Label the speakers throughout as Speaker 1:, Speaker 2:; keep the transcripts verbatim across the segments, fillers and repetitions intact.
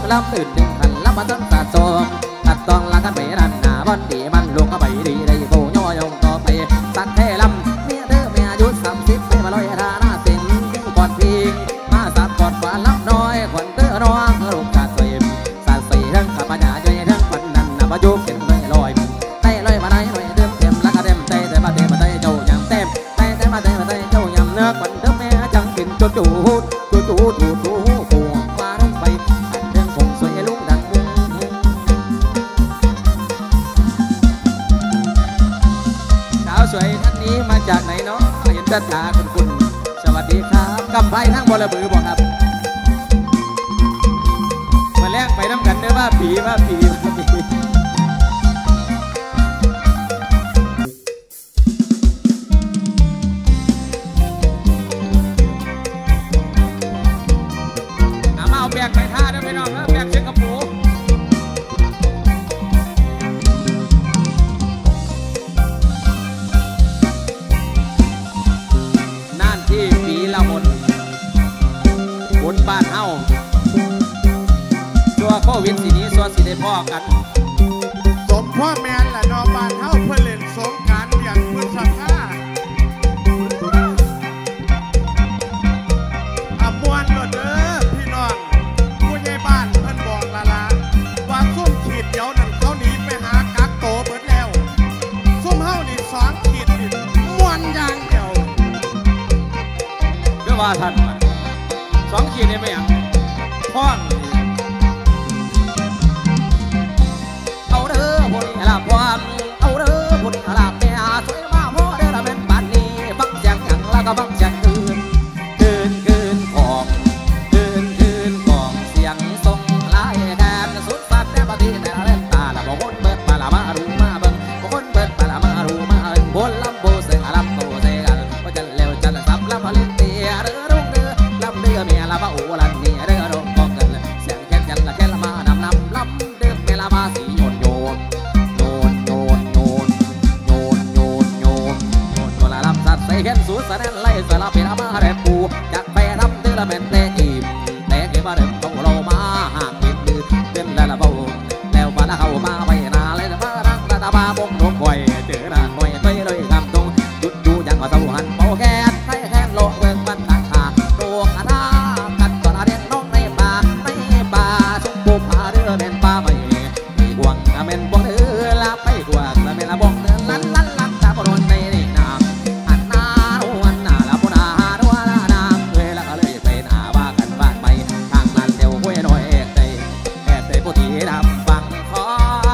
Speaker 1: ลำตื่นดึงขันลำมาต้นสะสมตัดตองละกันไปรันหนาวันดีมันลงก็ไปดีได้โกย่อยงต่อไปสักแค่ลำเมียเด้อเมียอายุสามสิบไม่มาลอยราหน้าสิงก่อนพิงมาสับก่อนกว่าลำน้อยขวัญเตื้อน้องลูกขาดเสียมสาดสีทั้งขับปัญญาใจทั้งปันนันนับอายุเป็นไม่ลอยได้ลอยมาได้ลอยเดิมเต็มละก็เต็มเต้แต่มาเต็มมาได้เจ้าอย่างเต็มเต้แต่มาเต็มมาได้เจ้าอย่างเนื้อขวัญเด้อแม่จังกินจุดจูดจูดจูดจูดจูดปูมาลงไปเรื่องคงสวยลูกดังมุ้งสาวสวยท่านนี้มาจากไหนเนาะเห็นตาตาคุณคุณสวัสดีครับกำไพทั้งบอระบือบอกครับมาแลกไปน้ำกันเด้อว่าผีว่าผีว่าผีเอามาเอาแบกไปท่าเด้อพี่น้องนะแบกเชือกกระปูนั่นที่ปีละหนบนบ้านเฮาตัวโควิดสีนี้ส่วนสีได้พ่อกัน
Speaker 2: สมพ่อแม่ละนอบ้านเฮาเพื่อเล่นสงกรานต์อย่างพฤษภาอมวนหมดเด้อพี่น้องผู้ใหญ่บ้านเพิ่นบอกละละว่าซุ่มขีดเดียวนั่นเขาหนีไปหากักโตเบิดแล้วซุ่มเฮานี่สองขีดนี่ม่วนอย่างเดียว
Speaker 1: เด้อว่าท่านสองขีดนี่ไม่อย่างพ่อนเอาเด้อพลลาพรเอาเด้อพลลาแม่สวยมากพ่อเด้อละเป็นบ้านนี้ฟังเสียงอย่างแล้วก็ฟังเสียงคืนคืนคืนของคืนคืนของเสียงทรงลายแดนสุดสัตว์แต่ปฏิแต่เล่นตาละบอกคนเบิดมาละมารู้มาเบิ่งบอกคนเบิดมาละมารู้มาเบิ่งบนลำโบเสียงลำโตเสียกันว่าจะเร็วจะสับลำพลิตเตียเด้อรุ่งเด้อลำเรือเมียละมาโอลันนี่เด้อรุ่งกองกันเสียงแค่กันละแค่ละมานำนำลำเด้อเมียละมาสีโยนโยนโยนโยนโยนโยนโยนโยนโยนตัวละลำสัตว์ใส่แขนสูดสะแนนไล่สละเป็นอามาแรปูจากไปทำเด้อละเป็นเตะอิ่มเตะเก็บมาเดิมเขาเรามาหากเป็นดื้อเป็นแล้วละเบาแล้วมาละเข้ามาไปนาเลยมารังตาตาบาบงดงบ่อยเจอหน้าหน่อยไปเลยคำตรงจุดอยู่อย่างมาสวรรค์เบาแค่ใช้แค่โลเมืองมันตักขาโลกอาณากัดก่อนอาเด่นน้องในป่าในป่าชมพูผาเรือแม่นป่าไม่ไม่ห่วงแม่นบ่วงเรือละไปกว่าแม่นละบ่วงเรือลันลันลันตาบนในนี่นาอันนาวันนาละบนาดัวละนางเวลาก็เลยไปหน้าว่ากันบ้านไปทางนั้นเดี๋ยวห้วยน้อยเอกใจแอบใจผู้ที่ทำฟังขอ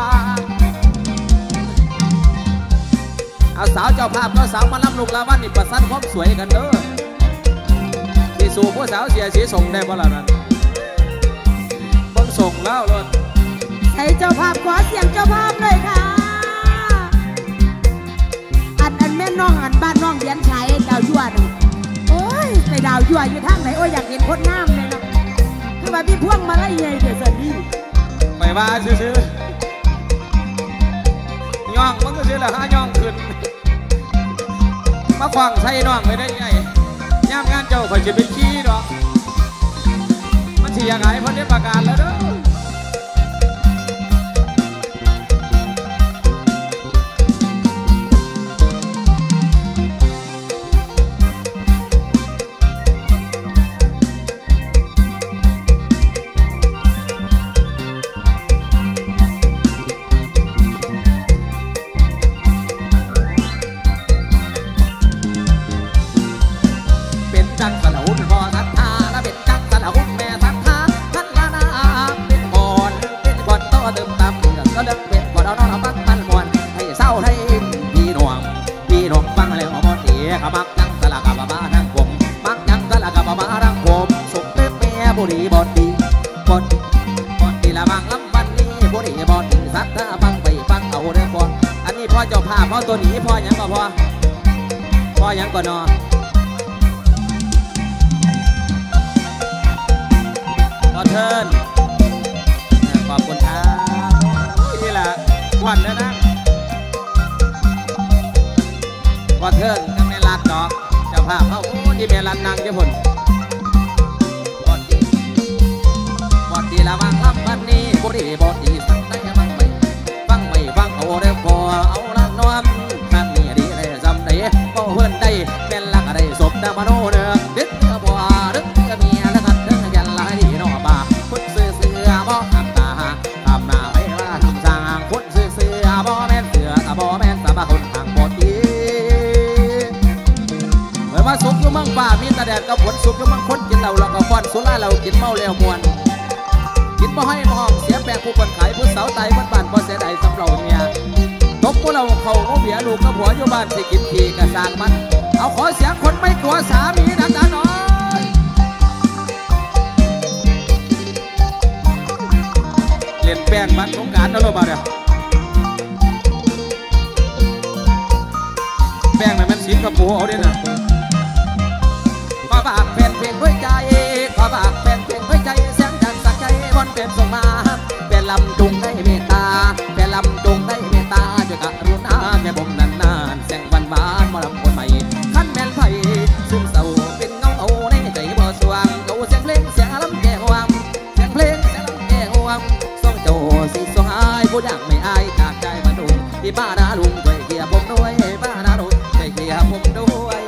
Speaker 1: เอาสาวเจ้าภาพก็สาวมาล้ำลูกละวันนี่ประสันความสวยกันเด้อที่สู่ผู้สาวเสียสีส่งได้บ่ล่ะนั่นเบิ่งส่งแล้วเลย
Speaker 3: ให้เจ้าภาพขอเสียงเจ้าภาพเลยค่ะอันอันแม่น้องอันบ้านน้องเลี้ยนชัยดาวยั่วน่ะโอ้ยไปดาวยั่วอยู่ทางไหนโอ้ยอยากเห็นคนงามเลยนะคือว่าพี่พ่วงมาไล่ใหญ่เดี๋ยวสันนี่
Speaker 1: ไปว่าซื้อย่องมันก็ซื้อละห้าย่องขึ้นมาขวางใส่น้องไปได้ไงย่ามงานเจ้าคอยจะเป็นขี้ดอกมันสิยังไงเพราะได้ประกาศแล้วเด้อจังสละหุ่นพอสัทธาและเป็นจังสละหุ่นแม่สัทธาท่านละนาเป็นบอนเป็นบอนโตเติมตำก็เลิกเป็นบอนเอาน้องฟังมันมวนให้เศร้าให้พี่หน่วงพี่หน่วงฟังแล้วมอดีเขามักจังสละกับบ้าทั้งผมมักจังสละกับบ้าทั้งผมสุขเต็มแม่บุรีบอดีบอดีบอดีละบางลำบันนี้บุรีบอดีสัทธาฟังไปฟังเอาเรื่องบอลอันนี้พ่อเจ้าภาพพ่อตัวนี้พ่อยังก็พ่อพ่อยังก็นอนเทินขอบคุณครับนี่แหละวันนะนะวันเทินก็ไม่รัดดอกเจ้าภาพเขาโอ้ที่เมลันนางเจ้าผลวันดีวันดีละละบางลำบันนี้บุรีบดีสักได้ฟังไม่ฟังไม่ฟังเอาเรื่องพอเอาละน้อมทางนี้ดีได้จำได้ก็เพื่อนได้เป็นลักอะไรศพดามโนเนื้อดึกเนื้อบัวดึกเนื้อเมียแล้วกันเนื้อยันลายดีนอบ่าคนเสือเสือบ่ทำตาทำหน้าไว้ว่าทำจางคนเสือเสือบ่แม่นเสือกับบ่แม่นสาบคนทางบ่ดีเมื่อมาสุกอยู่มั่งป่ามีตาแดดกับฝนสุกอยู่มั่งคนกินเหล้าเราก็ฟ้อนสุราเรากินเมาแล้วมวนกินบ่ให้มองเสียแปลงผู้คนขายผู้สาวไตบ้านบ้านบ่เสียดายสำเราเนี่ยตกพวกเราเขาเขาเบียลูกกับผัวอยู่บ้านสิกินทีกระสางมันเอาขอเสียงคนไม่กลัวสามีดังๆหน่อยเล่นแป้งมันสงการนะลูกบ่าวเดียวแป้งมันมันสีกระปูเอาด้วยนะขอฝากแฟนเพลงด้วยใจขอฝากแฟนเพลงด้วยใจเสียงจากสักใจบอลเป็นส่งมาเป็นลำจุงได้เมตตาเป็นลำจุงได้เมตตาช่วยกรุณาแค่ผมนานๆเสียงหวานหวานมาลำคนใหม่ขั้นแม่นไผ่ซึมเศร้าเป็นเงาเอาในใจบ่สว่างเอาเสียงเพลงเสียงลำแก่หวงเสียงเพลงเสียงลำแก่หวงส่งโจสิส่งอายผู้อยากไม่อายจากใจมาดูที่บ้านนาลุงช่วยเกียร์ผมด้วยบ้านนาลุงช่วยเกียร์ผมด้วย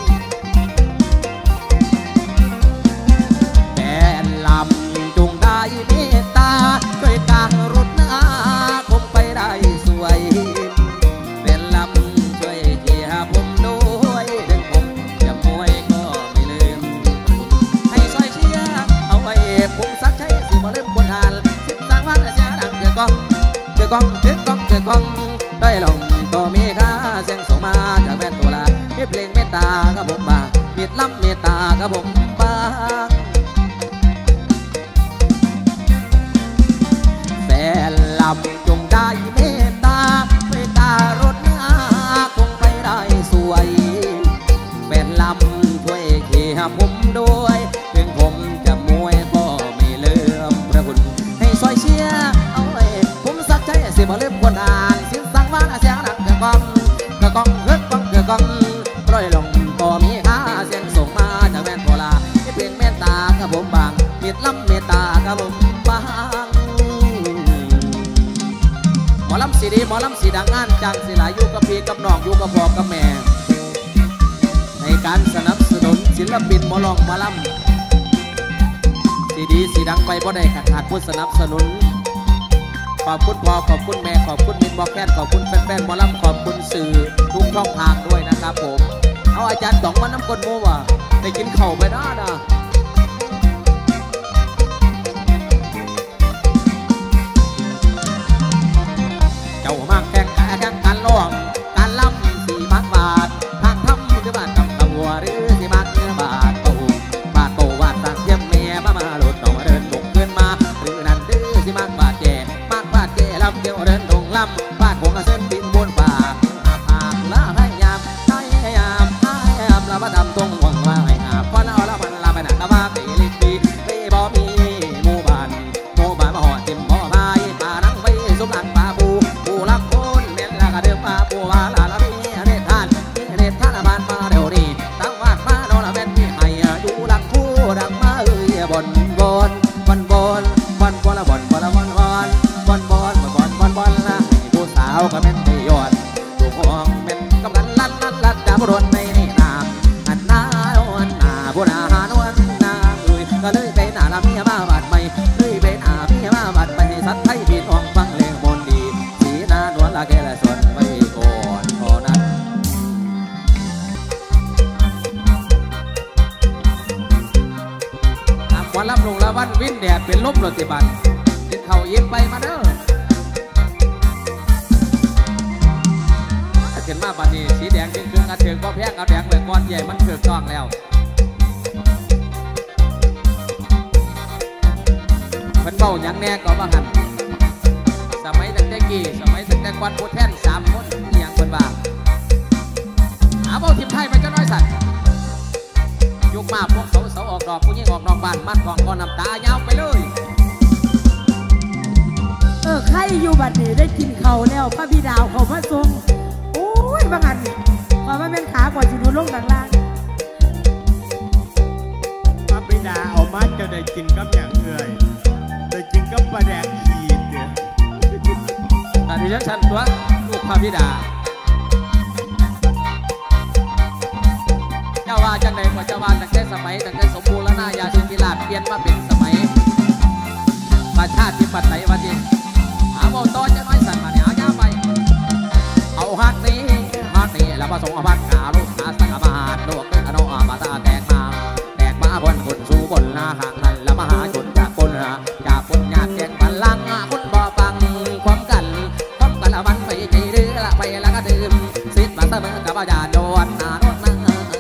Speaker 1: ลำจงได้เมตตาด้วยการรดน้ำคงไปได้สวยเป็นลำช่วยเกียร์ผมด้วยถึงผมจะมวยก็ไม่ลืมให้ซอยเชียร์เอาไว้ผมสักใช้สิมาเล่มคนหานสิบสามวันเสียดังเกือกองเกือกองเกือกองเกือกองได้ลงต่อมีค่าเสียงส่งมาจากแม่ตัวละมีเพลงเมตตากับผมบ้างมีลำเมตตากับผมบ้างแฟนลำจงได้เมตตาด้วยการดน้ำคงไปได้สวยแฟนลำช่วยเขี่ยผมด้วยถึงผมจะมวยก็ไม่เลื่อมพระคุณให้ซอยเชียร์เอาไว้ผมสักใจสิบ่เล่มคนอ่านสิ้นสังวานเสียงดังกระกองกระกองเฮือกกองกระกองร้อยลงต่อมีค่าเสียงส่งมาจากแม่นโทรลาเพียงเมตตากับผมบางเม็ดลำเมตตากับผมบางหมอลำสีดีหมอลำสีดังงานจังสีหลายอยู่กับพี่กับน้องอยู่กับพ่อกับแม่ในการสนับสนุนศิลปินหมอลองหมอลำสีดีสีดังไปบ่ได้ขาดขาดผู้สนับสนุนขอบคุณพ่อขอบคุณแม่ขอบคุณมิตรบอกแฟนขอบคุณแฟนๆหมอลำขอบคุณสื่อทุกช่องทางด้วยนะครับผมเอาอาจารย์สองมันน้ำกลโมว่ะได้กินเข่าไปน้านะเจ้ามากแข่งการแข่งการล่วงการล่ำสีมักบาททางทำคือบ้านตำตะวัวหรือสีมักเนื้อบาทโตบาทโตวาดสั่งเทียมเมียมามาหลุดต่อเดินลงขึ้นมาหรือนั่นดื้อสีมักบาทแก่มักบาทแก่ลำเกี่ยวเดินลงลำบาทคงเส้นบินบนป่าอาภาละให้ยามให้ยามให้ยามละมาดำตรงหวังว่าให้อาพอเอาละมันละไปหนักละมาตีลิปีปีบ่มีหมู่บ้านหมู่บ้านมาห่อติ่มบ่อพายป่านั่งไปสุบหลังป่าปูปูรักคนเมียนละกระเดือป่าปูวาลาละมีเด็ดท่านเด็ดท่านบ้านมาเดี๋ยวนี้ตั้งวาดมาโนละเป็นที่ให้อยู่หลังคู่ดังมาเอ้ยบนบนบนบนบนบนละบนบนละบนบนบนบนบนบนบนละผู้สาวก็เป็นที่ยอดผู้ห้องเป็นกำลังลั่นลั่นลั่นดาบรนในนี่นามอันนาอันนาบุญอาหารวันนาเอ้ยก็เลยไปหน้าละเมียมาบาดไม่เลยไปหน้าเมียมาบาดไปสัตว์ไทยพี่น้องฟังเลงมนดีสีนานวลละแกละส่วนไว้ก่อนพอนั้นทำวันรับลงละวันวินแดดเป็นลบรติบัติกินเข่าเย็นไปมาเด้อขึ้นมาบัดนี้สีแดงจึงเครื่องกระเทืองก็แพงเอาแดงไว้ก้อนใหญ่มันเถือกต้องแล้วเพิ่นเบ้าอย่างแน่ก็ว่าหันสมัยตั้งแต่กี่สมัยตั้งแต่ควันโคแท่นสามคนอย่างเพิ่นว่าหาเบ้าทิมไทยไปจะน้อยสัตว์ยุกมาพวกเสาเสาออกดอกผู้ยิ่งออกนอกบ้านมัดกองก้อนน้ำตายาวไปเลย
Speaker 3: เออใครอยู่บัดนี้ได้กินเขาแล้วพระบิดาวเขาพระทรงโอ้ยบางอันพอมาเป็นขาก่อนจะดูลงดังล่าง
Speaker 2: พระบิดาเอามาจะได้กินกับอย่างเอื่อยได้กินกับปลาแดกขีดเนี่ย
Speaker 1: อันนี้ฉันตัวลูกพระบิดาเจ้าว่าจังใดกว่าเจ้าว่าตั้งแต่สมัยตั้งแต่สมบูรณาญาสิทธิราชเปลี่ยนมาเป็นสมัยประชาธิปไตยวันนี้หาโมโตจะน้อยสั่นมาเนี่ยเอาย่าไปเอาฮักนี้ฮักนี้แล้วมาส่งอภัตขาลูกขาสังมาหาดวกเดินอโนอามาตาแตกมาแตกมาบนคนสู่บนหน้าห่างนั้นแล้วมหาชนจากคนหาจากคนญาติแจกพลังคนบ่ฟังความกันความกันละมันไปใจดื้อละไปแล้วก็ดื่มสิทธิ์มาเสมอกับญาติโดนหน้าโดนนั่ง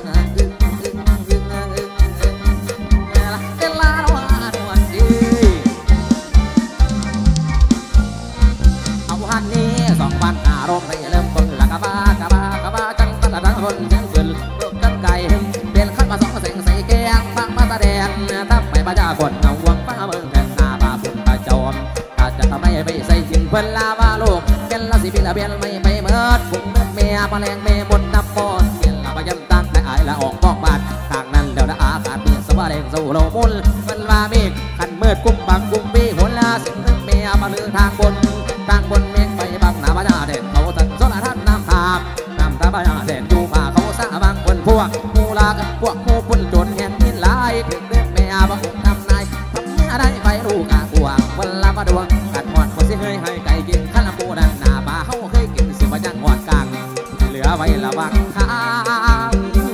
Speaker 1: สองพันอารมณ์ไปเริ่มต้นละกะบ้ากะบ้ากะบ้าจังตะตะคนเสียงปืนรถกันไก่เปลี่ยนขั้นมาสองเสียงใส่แกงฟังมาแสดงทับไปประชาคนเอาวงฟ้าเมืองแผ่นนาบาปุ่นตาจอมถ้าจะทำให้ไปใส่จินเพิ่นลาว่าโลกเป็นละสิบิละเบียนไม่ไปเมิดปุ่งเลือดเมียแมลงเมย์บนน้ำมอนเปลี่ยนละพยำตั้งแต่อายละออกบอกบาดทางนั้นเดี๋ยวละอากาศเปลี่ยนสว่าแดงสู่โลมุลมันว่าเมฆขันเมิดกุ้มบังกุ้มปีหัวลาสิงเมียมาเลือทางบนทางบนเมฆไปบังน้ำพญาเด่นเขาตัดโซลาท่านน้ำทาบน้ำตาพญาเด่นอยู่ป่าเขาสะบังคนพวกมูลาพวกมูปุ่นจนแห่งนินลายถึงเด็กแม่บังทำนายทำอะไรไปรู้กะกวางวันละมาดวงกัดหอดคนเสียเฮยให้ไก่กินข้าวปูดันหน้าป่าเขาเคยกินเสียมาจังหอดกลางเหลือไว้ระวังทาง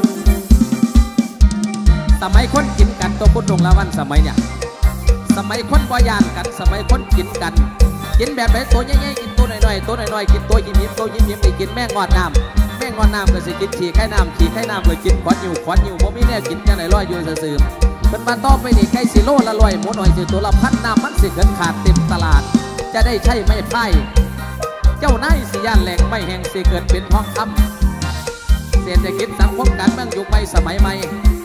Speaker 1: สมัยคนกินกันตัวพุทธงละวันสมัยเนี่ยสมัยคนบ่ยานกันสมัยคนกินกันกินแบบไหนตัวใหญ่ๆกินตัวน้อยๆตัวน้อยๆกินตัวยิ้มๆตัวยิ้มๆไปกินแม่งอดน้ำแม่งอดน้ำก็สิกินฉี่ไข่น้ำฉี่ไข่น้ำเลยกินขวดอยู่ขวดอยู่บ่มีแน่กินจังไหนลอยอยู่ซื่อๆเป็นมาต้อไปนี่ไก่สิโลละลอยหมูหน่อยสิตัวละพันน้ำมันสิเกินขาดเต็มตลาดจะได้ใช่ไม่ไพ่เจ้านายสิย่านแหลกไม่แห่งสิเกิดเป็นทองคำเศรษฐกิจสังคมการเมืองยุคใหม่สมัยใหม่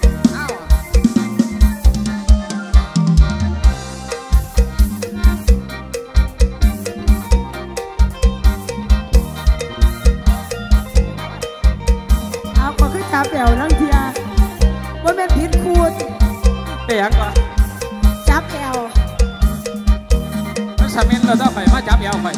Speaker 3: จับแอวนั่งเทียว่าเป็นพิษคูด
Speaker 1: เปียกก่อน
Speaker 3: จับแอว
Speaker 1: มันสามีเราต้องไปมาจับแอวไป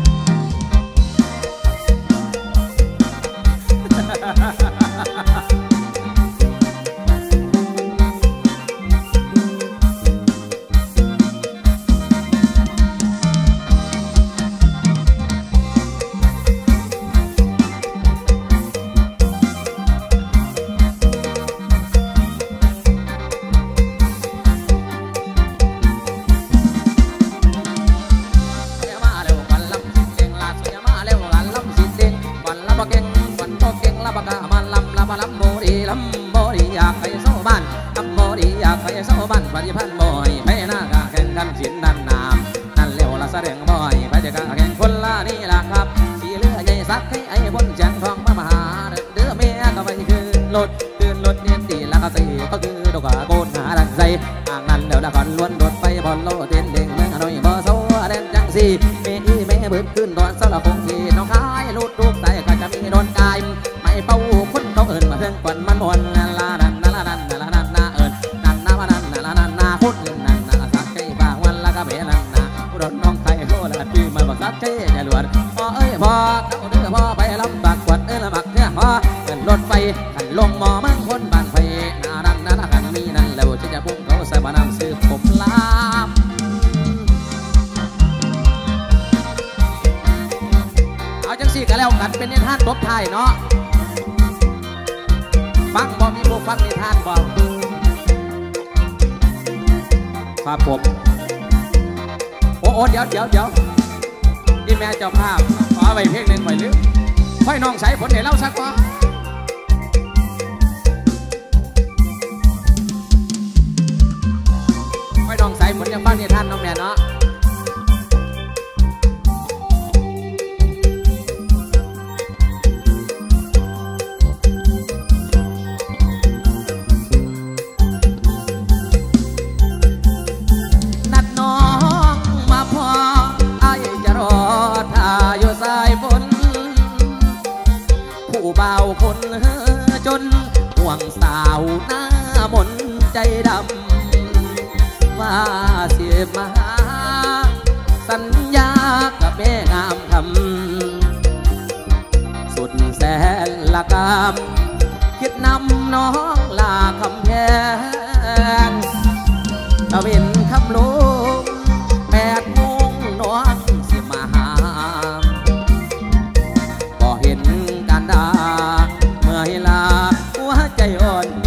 Speaker 1: ครับผมโอ้โอ้เดี๋ยวเดี๋ยวเดี๋ยวที่แม่เจ้าภาพขอไปเพลงหนึ่งไปลึกค่อยน้องใส่ผลเดี๋ยวเล่าสักว่าค่อยน้องใส่ผลยังบ้านเนี่ยท่านน้องแม่เนาะเบาคนจนห่วงสาวหน้ามนใจดำว่าเสียมาสัญญากับแม่งามคำสุดแสนละกำคิดนำน้องลาคำแพงตะเวนคำลงแปดโมงน้องสิมาหาก็เห็นกันดาเมื่อลาหัวใจอ่อนแอ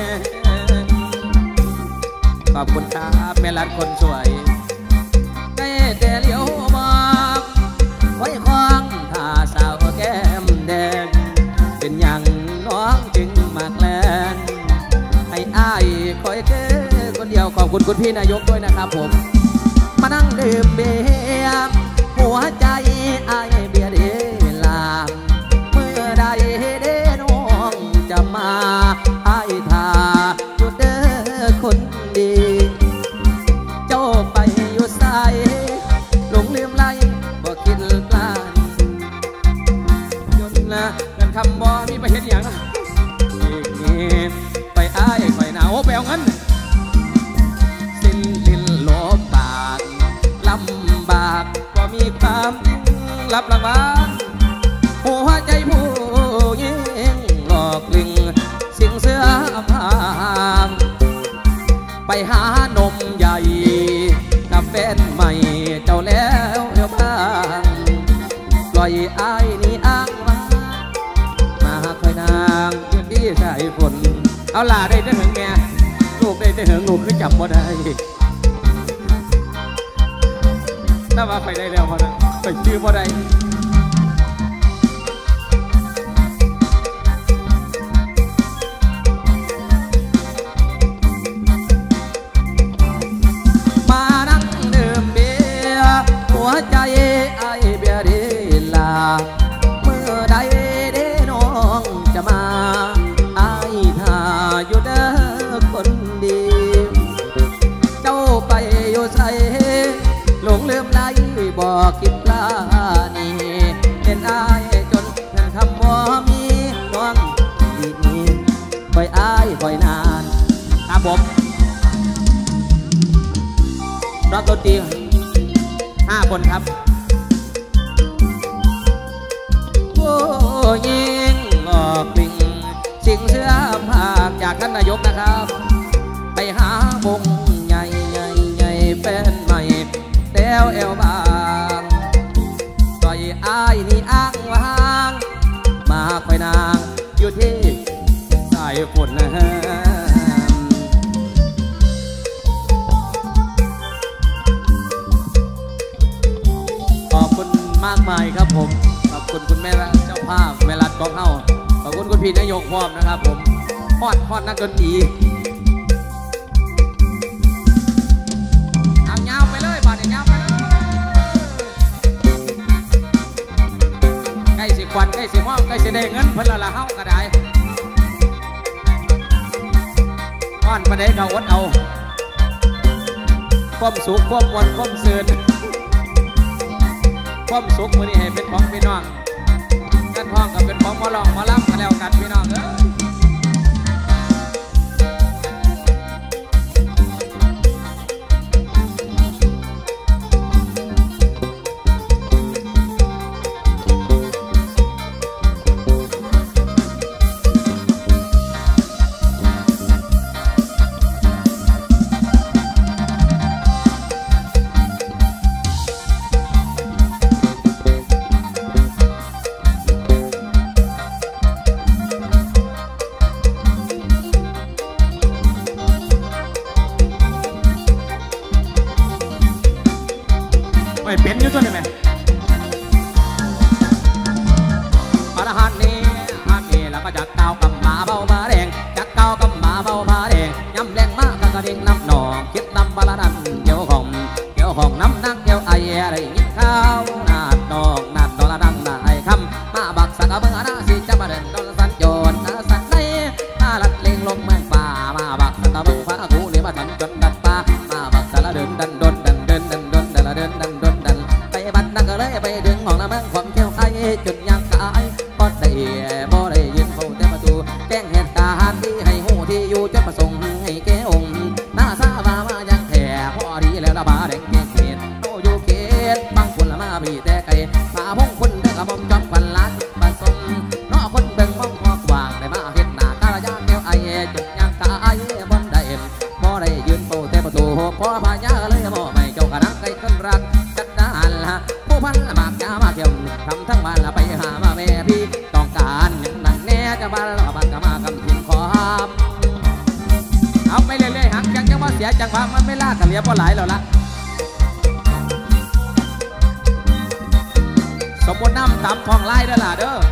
Speaker 1: ขอบคุณครับแม่รัดคนสวยได้แต่เลี้ยวมาไว้ควางท่าสาวแก้มแดงเป็นอย่างน้องจึงมากแลนให้อ้ายคอยเก้คนเดียวขอบคุณคุณพี่นายกด้วยนะครับผมมานั่งดื่มเบียร์หัวใจอ้ายเบียร์เดลาเมื่อใดเด้น้องจะมาอ้ายท่าอยู่เด้อคนดีเจ้าไปอยู่ใส่หลงลืมไหลบ่คิดกล้ายนละเงินคำบ่มีไปเห็นอย่างนั้นอีกนิดไปอ้ายไปหนาวไปเอาเงินสิ้นลิ้นลมปากลำบากก็มีความยิ่งรับรางวัลหัวใจผู้ยิ่งหลอกลิงสิ่งเสื้อผ้าไปหานมใหญ่กับแฟนใหม่เจ้าแล้วเดี๋ยวบ้างปล่อยอ้ายนี่อ้างว่ามาคอยนางยืนดีใส่ฝนเอาล่ะได้ได้ถึงแม่ลูกได้ได้ถึงลูกคือจับบ่ได้ถ้าว่าไปได้แล้วพอนะไปชื่อบ่ได้หัวใจไอ้เบียร์ดีลาเมื่อใดเด้น้องจะมาไอ้ท่าอยู่เด้อคนดีเจ้าไปอยู่ใส่หลงลืมไหลบอกคิดลานี่เป็นไอ้จนเงินคำว่ามีน้องดีนี่คอยไอ้คอยนานครับผมรับดนตรีห้าคนครับโอ้ยิงออกปิงสิ่งเสื้อผ้าจากท่านนายกนะครับไปหาวงใหญ่ใหญ่ใหญ่เป็นใหม่แล้วเอวบางปล่อยอ้ายนี่อ้างวางมาคอยนางอยู่ที่สายฝนนะฮะมากมายครับผมขอบคุณคุณแม่เจ้าภาพเวลาของเฮาขอบคุณคุณพี่นายกพร้อมนะครับผมฮอดฮอดนักดนตรีเอายาวไปเลยบาดยาวไปเลยใกล้สิควันใกล้สิห้องใกล้สิได้เงินเพิ่นละละเฮาก็ได้ฮอดประเดี๋ยวเขาอดเอาความสุขความวันความเสื่อความสุขมือนี้ให้เป็นของพี่น้องกันพ้องกับเป็นของหมอลองหมอลำมาแล้วกันพี่น้องเอ้ไม่เป็นอยู่ตัวนี้ไหมอรหันนี้ฮันนี้แล้วก็จักเก้ากับหมาเบาบาแดงจักเก้ากับหมาเบาบาแดงย้ำแรงมากกระดิ่งน้ำหนองคิดน้ำบาลาดันเกี่ยวของเกี่ยวของน้ำนักเกี่ยวไออะไรยิงข้าวนาดดอกนาดดอกละดังนาไอคำมาบักสักเบอร์นาสิจะมาเดินดอนสันโจรนาสันในมาลัดเล็งลงเมืองป่ามาบักสักเบอร์ฟ้ากูเนี่ยมาทันจนดันป่ามาบักสารเดินดันดนดันเดินดันดนดันละเดินดันดนดันไปบัดนักเลยไปดึงของน้ำมันความเกี่ยวไอจนยังกายพอได้บ่ได้ยินเขาแต่ประตูแจ้งเหตุการณ์ที่ให้หูที่อยู่จนประสงค์ให้แก่องค์น่าซาบามายังแถพอดีแล้วละบาแดงเกศโตอยู่เกศบีแต่ไก่ผาพงคนเด้อกระมอมจอมควันลาจุดประสงค์เนาะคนเบิ่งมองพอกวางได้มาเห็นหน้ากาลยางแก้วไอจุดยางกาไอบนได้พอได้ยืนโตแต่ประตูพอพายาเลยบ่ไม่เจ้ากระนังไก่คนรักจัดดานละผู้พันละมากจะมาเที่ยวทำทั้งบ้านละไปหามาแม่พี่ต้องการหนึ่งนั่นแน่จะบ้านละบ้านก็มากำทินขอบเอาไปเรื่อยๆหักยังจังว่าเสียจังว่ามันไม่ล่ากันเหลียบ่หลายแล้วละสมบูรณ์น้ำตามทองไล่เด้อล่ะเด้อ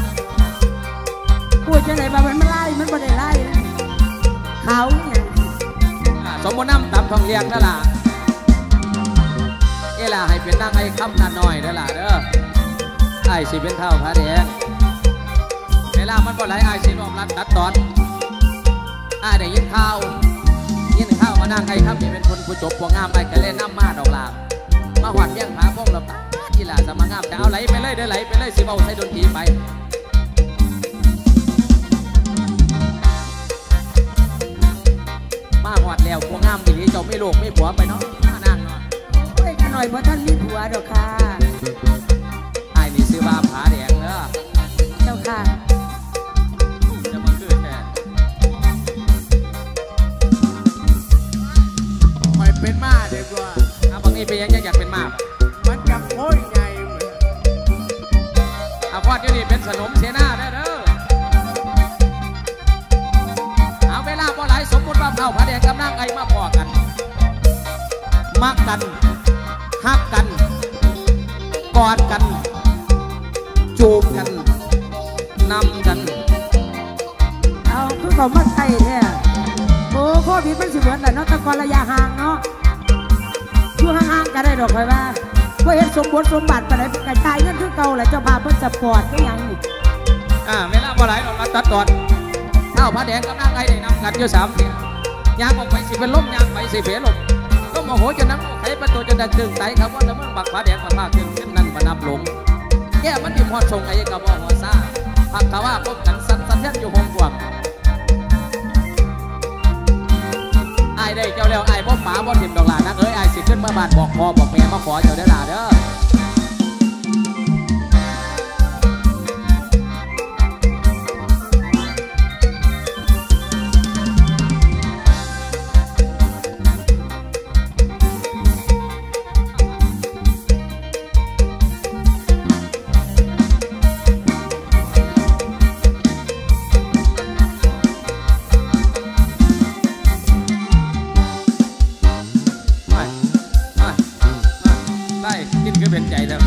Speaker 3: พูดจังไหนมามันไม่ไล่มันไม่ได้ไล่เขาเนี่ย
Speaker 1: สมบูรณ์น้ำตามทองเลี้ยงเด้อล่ะเอล่ะให้เป็นนางไอ้คำนาน้อยเด้อล่ะเด้อไอ้สิเป็นเท่าพระแดงเวลามันบ่ไหลไอ้สิรวมรัดตัดตอนไอ้ได้ยินข่าวยินข่าวมานั่งไอ้คำนี่เป็นคนผู้จบพวงงามไอ้ก็เล่นน้ำมาดอกลามาหวัดเลี้ยงผาพงเราที่ล่ะสมังงามแต่เอาไหลไปเลยเด้อไหลไปเลยสิเบาใส่ดนตรีไปมาหวัดแล้วพวงงามดีนี้เจ้าไม่ลูกไม่ผัวไปเนาะมานั่งเนาะ
Speaker 3: โอ้ยกันหน่อยเพราะท่านมีผัวดอกค่ะ
Speaker 1: ไอ้นี่ซื้อบ้าผาแดงเด้อ
Speaker 3: เจ้าค่ะ
Speaker 1: จะมาคืนแน่
Speaker 2: คอยเป็นม้าเด็กว่า
Speaker 1: อ่ะบางทีไปยังอยากเป็นม้า
Speaker 2: มันจะโค้ยใหญ่
Speaker 1: อาพอดอยู่นี่เป็นสนมเสนาเด้อเด้อเอาเวลาบ่ไหลสมมุติว่าเผ่าผาแดงกำลังไอ้มาพอกันมักกันฮักกันกอดกันจูบกันนำกัน
Speaker 3: เอาคือเขามาไก่แท้โอ้โควิดมันสิเหมือนแหละเนาะตะกอนระยะห่างเนาะอยู่ห่างๆกันได้ดอกไฟว่าเพื่อเห็นสมบูรณ์สมบัติไปไหนกระจายเงินคือเก่าแหละเจ้าพาเพื่อสปอร์ตก็ยังนี่
Speaker 1: อ่าเวลาบ่ไหลเรามาตัดตอนเท่าพระแดงกำลังไอ้ได้นำกันอยู่สามเสียยางออกไปสิเป็นล้มยางไปสิเสียลมก็โมโหจนนั่งไอ้ประตูจนดังตึงไตครับว่าแล้วมึงบักพระแดงมากๆขึ้นขึ้นนั่นมานับหลงแก่มันดิมอดชงไอ้กระบอกหัวซาพักกะว่าพบกันสั้นสั้นแท้อยู่ห้องกวางไอ้ได้เจ้าแล้วไอ้บ่ป๋าบ่ถิ่มดอกหลานักเอ้ยไอ้สิขึ้นมาบ้านบอกพ่อบอกแม่มาขอเจ้าได้หลาเด้อเป็นใจแล้ว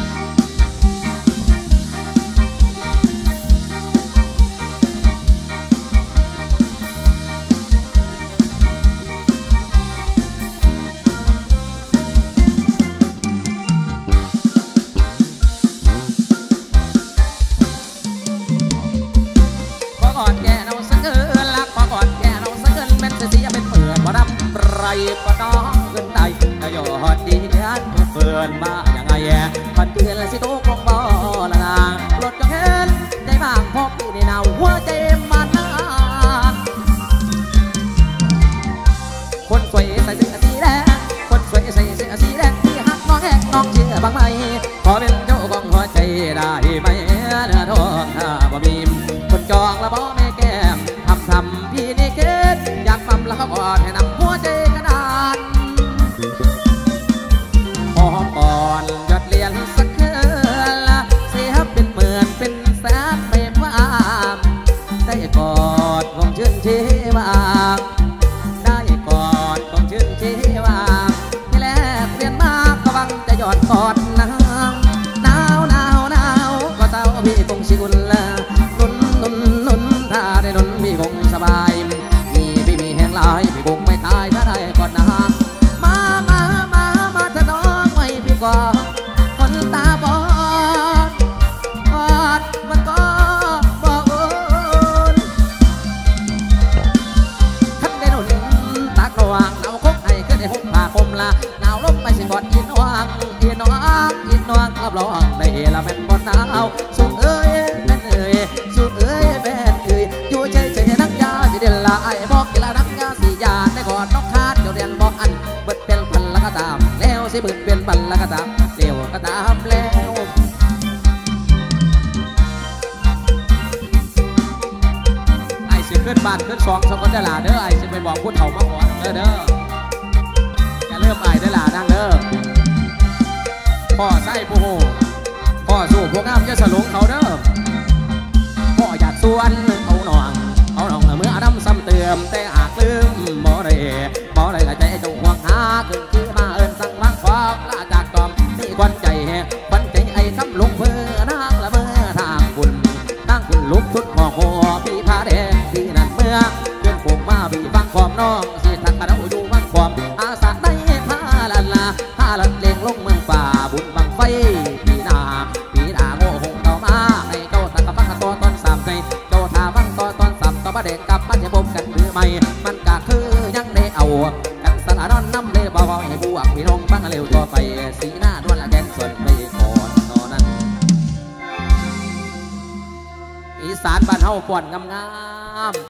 Speaker 1: พอกอดแกเราสักเกินลักพอกอดแกเราสักเกินเป็นเสียเป็นเปิดบ่ดำไรบ่ต้องขึ้นไตจะยอดดีกันเปิดมาอย่างไงแย่พันเตือนและสิโตกลงบ่อละนางรถจังเห็นใจบางพบอยู่ในหนาวหัวใจมานานคนสวยใส่เสื้อสีแดงคนสวยใส่เสื้อสีแดงที่หักน้องแหกน้องเชื่อบ้างไหมขอเป็นเจ้าของหัวใจได้ไหมเนื้อทองถ้าบ่มีคนจองและบ่แม่แก้มทำทำพี่นี่เกิดอยากปั๊มแล้วก็กอดให้นำหัวใจกระดานพอก่อนหยดเรียนสักคืนละเสียเป็นหมื่นเป็นแสนไม่ความได้กอดคงชื่นชีวาได้กอดคงชื่นชีวาที่แลกเปลี่ยนมากก็วังจะหยอดกอดนางหนาวหนาวหนาวก็เศร้าพี่คงชิกุลละนุ่นนุ่นนุ่นถ้าได้นุ่นพี่คงสบายมีพี่มีแห่งลายพี่คงไม่ตายถ้าได้กอดนางมามามามาเธอน้องไว้พี่กอดคนตาบอดกอดมันก็บอกอุ่นขันได้นุ่นตากระวางหนาวคกให้ขึ้นในหุบผ้าคมละหนาวลมไปสิกอดอินวางอินวางอินวางรับรองได้ละแม่นบนหนาวสุดเอ้ยแม่นเอ้ยสุดเอ้ยแม่นเอ้ยอยู่เฉยเฉยนักยาสิเดลละไอ้บอกกีฬานักยาสียาได้กอดน้องคาดเดี๋ยวเรียนบอกอันเบิดเป็นพันละก็ตามแล้วสิเบิดเป็นพันละก็ตามเดี๋ยวก็ตามแล้วสองสองคนเด้อล่ะเด้อไอ้จะไปบอกผู้เฒ่ามาขอเด้อเด้ออย่าเริ่มไอ้เด้อล่ะนั่งเด้อพ่อใส่ผู้โหพ่อสู้พวกงามจะสลงเขาเด้อพ่ออยากส่วนเอาหน่องเอาหน่องเมื่อน้ำซ้ำเติมแต่หากลืมบ่ได้บ่ได้กระใจจงห่วงหาขึ้นคือมาเอิญสั่งมังความลาจากตอมนี่ควันใจควันใจไอ้คำลงเพื่อนางละเมื่อทางบุญทางบุญลุกทุดหอกหัวพี่พาแดงที่นั่นเมื่อเพื่อนฝูงมาพี่ฟังความน้องสิทักกระเอาอยู่ฟังความอาสาได้พาลันลาพาลันเลงลงเมืองป่าบุญบังไฟพี่นาพี่นาโง่หงต่อมาให้เจ้าตะกะบังต่อตอนสามในเจ้าทาบังต่อตอนสามต่อมาเด็กกับมันจะบ่มกันหรือไม่มันก็คือยังได้เอากันสารนอนน้ำเลยบ่าวให้บวกพี่น้องฟังเร็วต่อไปสีหน้าด้วนละแกนส่วนไปก่อนตอนนั้นอีสานบ้านเฮาป่อนงาม